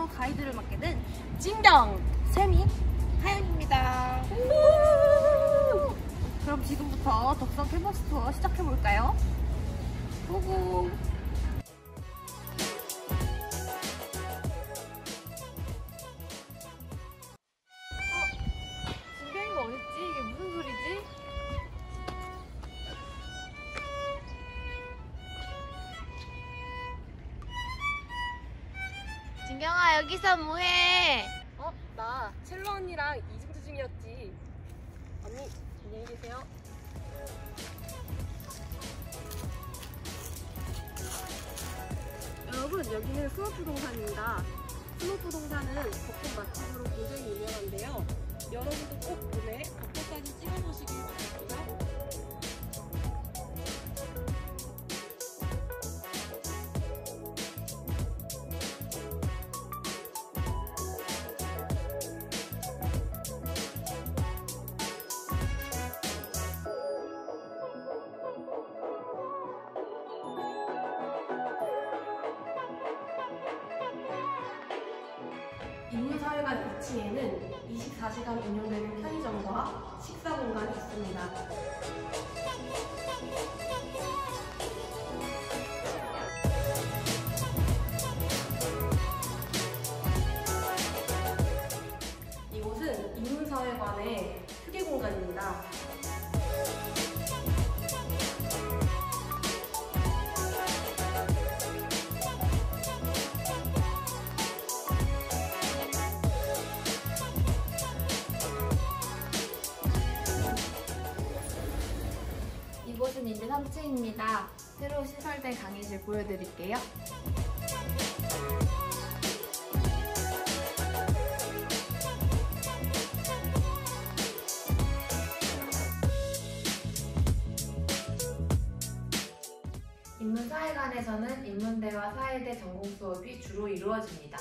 투어 가이드를 맡게 된 진경, 세미, 하연입니다. 그럼 지금부터 덕성 캠퍼스 투어 시작해볼까요? 고고! 진경이가 어딨지? 이게 무슨 소리지? 진경아, 여기서 뭐해? 나 첼로 언니랑 이중주 중이었지. 언니, 안녕히 계세요. 여러분, 여기는 스노부동산입니다. 스노부동산은 벚꽃 맛집으로 굉장히 유명한데요. 여러분도 꼭 봄에 벚꽃 사진 찍어보시길 바랍니다. 인문사회관 2층에는 24시간 운영되는 편의점과 식사 공간이 있습니다. 이곳은 인문사회관의 휴게 공간입니다. 이곳은 이제 3층입니다. 새로 신설된 강의실 보여드릴게요. 인문사회관에서는 인문대와 사회대 전공 수업이 주로 이루어집니다.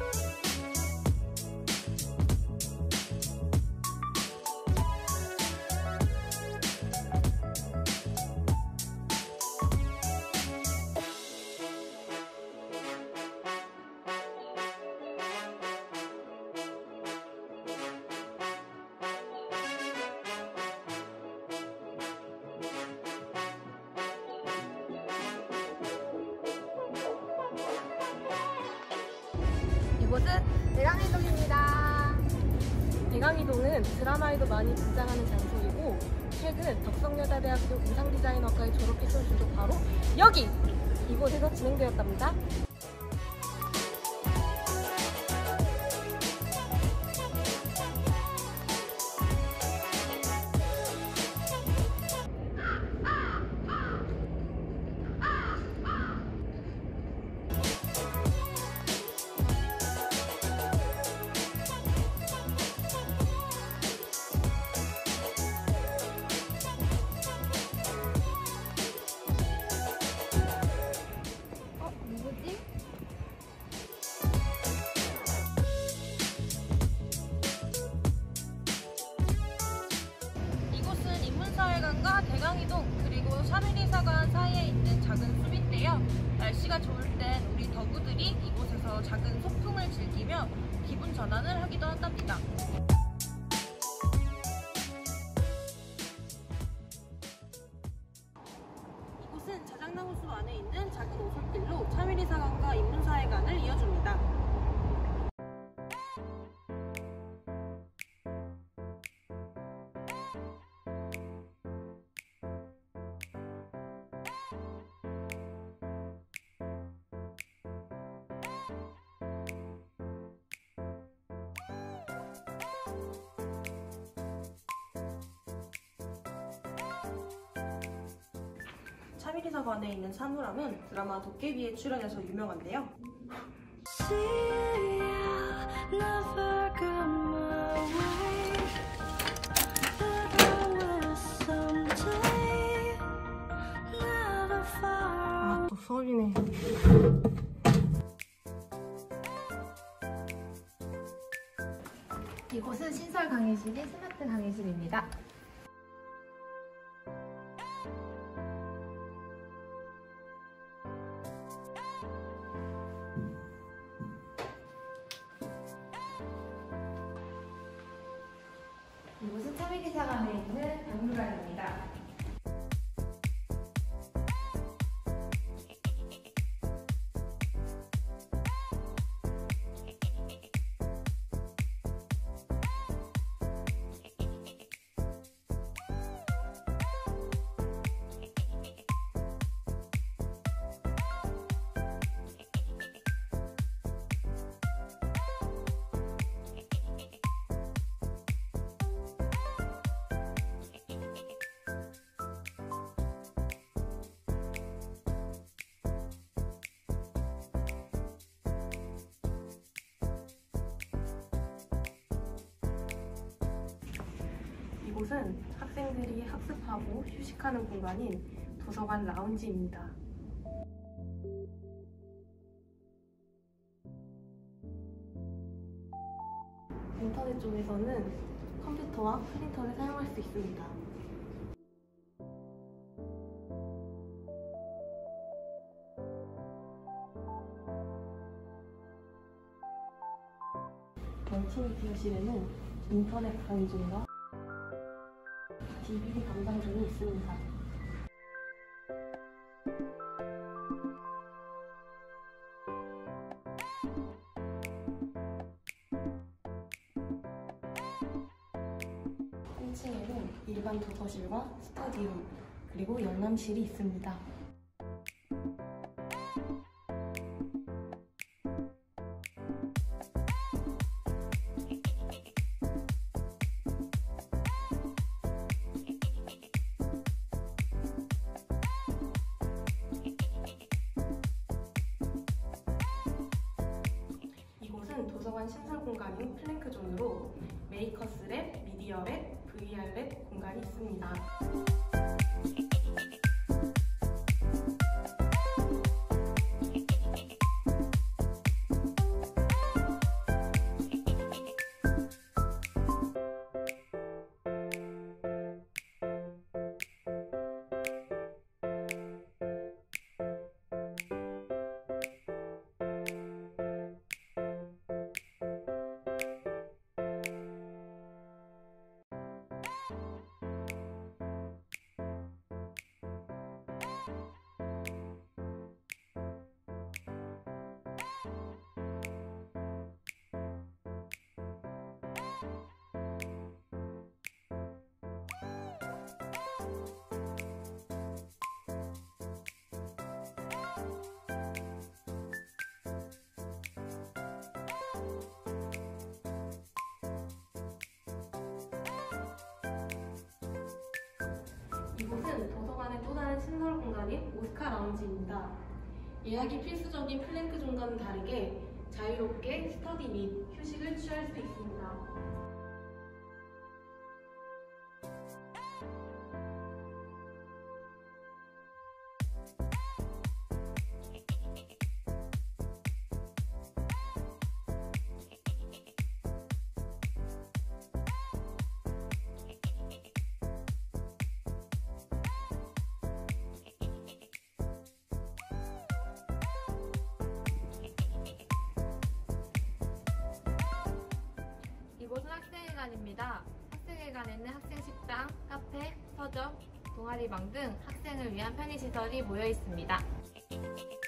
이곳은 대강이동입니다. 대강이동은 드라마에도 많이 등장하는 장소이고 최근 덕성여자대학교 의상디자인학과에 졸업했을 도 바로 여기! 이곳에서 진행되었답니다. 누구지? 이곳은 인문사회관과 대강이동 그리고 샤멜이사관 사이에 있는 작은 숲인데요. 날씨가 좋을 땐 우리 더구들이 이곳에서 작은 소풍을 즐기며 기분 전환을 하기도 한답니다. 이곳은 자작나무 숲 안에 있는 작은 오솔길로 샤멜이사관과 인문사회관을 이어줍니다. 샤멜이사관에 있는 사물함은 드라마 도깨비에 출연해서 유명한데요. 아, 또 소리네. 이곳은 신설 강의실이 스마트 강의실입니다. 3일이사관에 있는 박물관입니다. 이곳은 학생들이 학습하고 휴식하는 공간인 도서관 라운지입니다. 인터넷 쪽에서는 컴퓨터와 프린터를 사용할 수 있습니다. 멀티미디어실에는 인터넷 강의중과 DVD 감상중이 있습니다. 한 층에는 일반 도서실과 스터디룸, 그리고 열람실이 있습니다. 도서관 신설 공간인 플랭크존으로 메이커스 랩, 미디어 랩, VR 랩 공간이 있습니다. 이곳은 도서관의 또 다른 신설 공간인 오스카 라운지입니다. 예약이 필수적인 플랭크존과는 다르게 자유롭게 스터디 및 휴식을 취할 수 있습니다. 이곳은 학생회관입니다. 학생회관에는 학생식당, 카페, 서점, 동아리방 등 학생을 위한 편의시설이 모여 있습니다.